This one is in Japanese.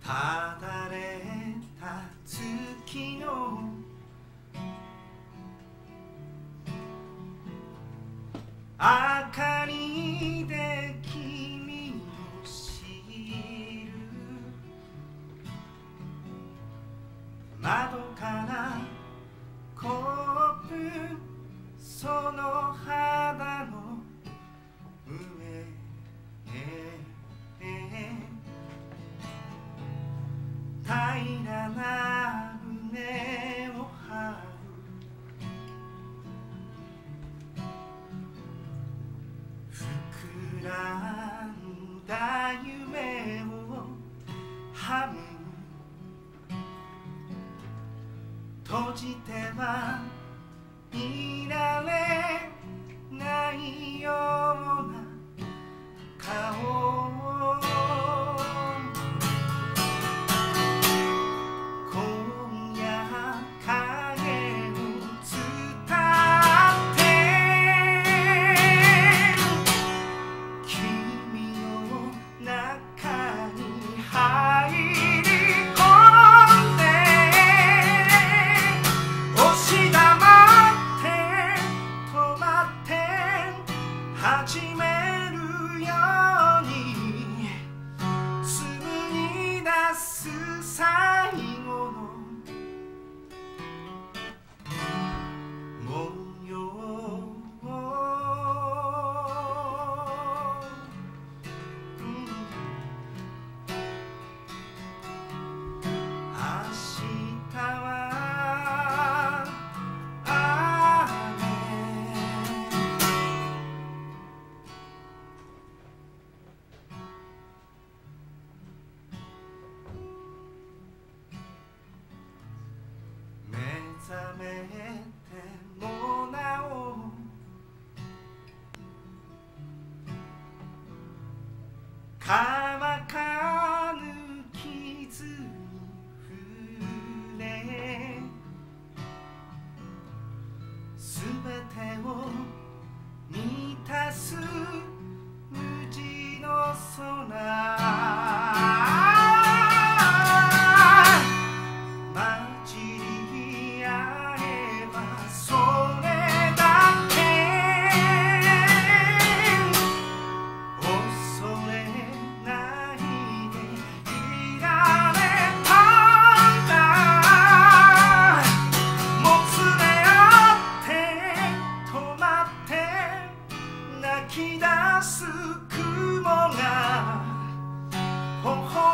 ただれた月の明かりで君を知る。窓からコップその肌の上へ平らな胸を張る。膨らんだ夢をはむ。閉じてはいられないような顔。今夜影を伝って君の中に入り込んで押し黙って止まって始めるように紡ぎ出す最後の模様。明日は雨。目覚めてもなお乾かぬ傷に触れすべてを満たす無地の空。混じり合えばそれだけ恐れないでいられたんだ。もつれ合って止まって泣き出す雲が頬